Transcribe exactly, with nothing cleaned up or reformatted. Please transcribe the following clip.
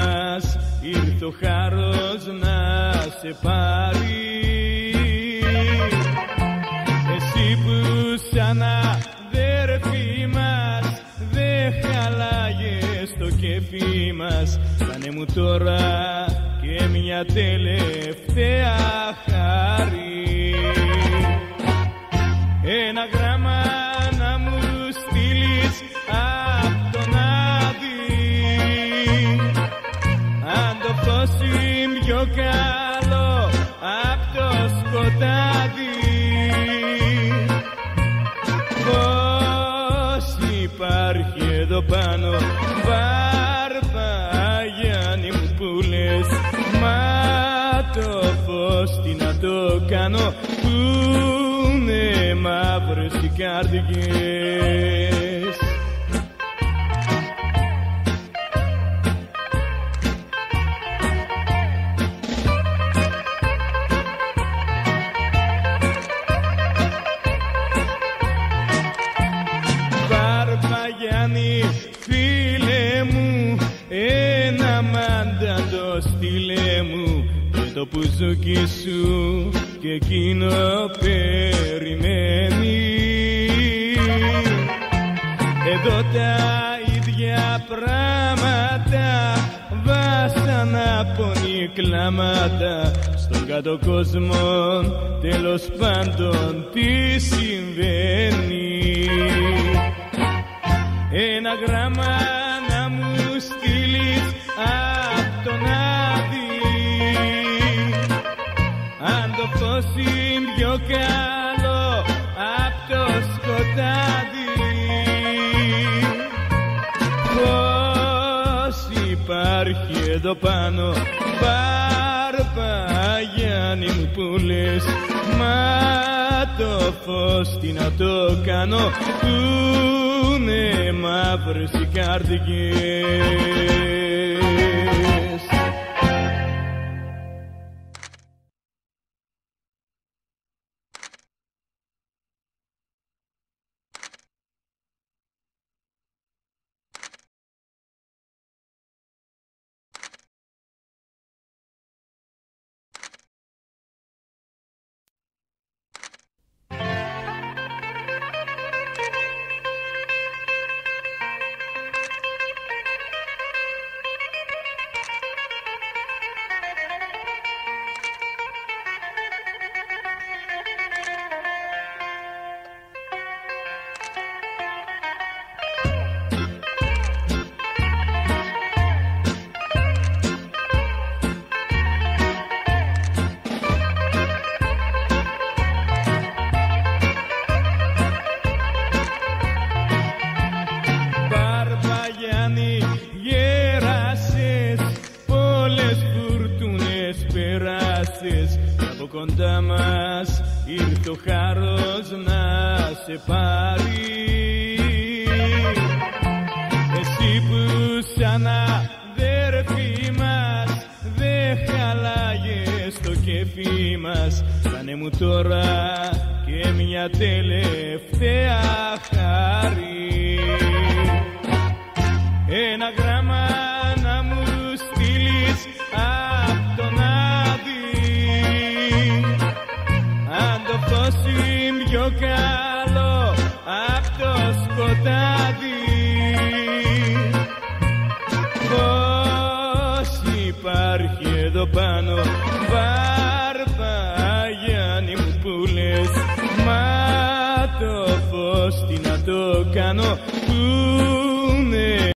μας ήρθε ο χάρος να σε πάρει. Εσύ που σαν αδέρφη μας δε χαλάγες το κέφι μας, κάνε μου τώρα και μια τελευταία χάρη. Ένα γράμμα να μου στείλεις απ' τον Άδη, αν το φως είναι πιο καλό απ' το σκοτάδι. Πώς υπάρχει εδώ πάνω Βαρβαγιάννη μου που λες, μα το φως τι να το κάνω πούνε μαύρες οι καρδιές. Βαρβαγιάννη φίλε μου, ένα μάνταντο στείλε μου και το πουζούκι σου και εκείνο περιμένει. Εδώ τα ίδια πράγματα, βάσανα, πονή, κλάματα, στον κάτω κόσμο τέλος πάντων τι συμβαίνει. Ένα γράμμα να μου στείλεις απ' τον Άδη, αν το φως είναι πιο καλό απ' το σκοτάδι. Πώς υπάρχει εδώ πάνω Βαρβαγιάννη μου που λες, μα το φως τι να το κάνω πούνε μαύρες οι καρδιές. Από κοντά μας ήρθε ο χάρος να σε πάρει. Εσύ που σαν αδέρφη μας δε χαλάγες το κέφι μας, κάνε μου τώρα και μια τελευταία χάρη. Ένα γράμμα να μου στείλεις απ' τον Άδη, αν το φως είναι πιο καλό απ' το σκοτάδι. Πώς υπάρχει εδώ πάνω Βαρβαγιάννη μου που λες, μα το φως τι να το κάνω